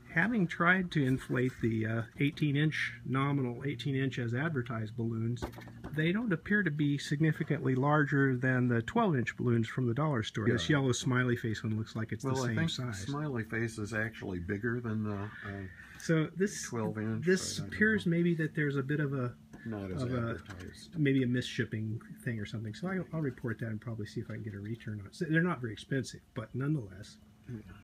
having tried to inflate the 18-inch nominal 18-inch as advertised balloons, they don't appear to be significantly larger than the 12-inch balloons from the dollar store. Yeah. This yellow smiley face one looks like it's the same size. I think smiley face is actually bigger than the so this 12-inch. This appears maybe that there's a bit of a not as advertised. Maybe a misshipping thing or something. So I'll report that and probably see if I can get a return on it. So they're not very expensive, but nonetheless. Yeah.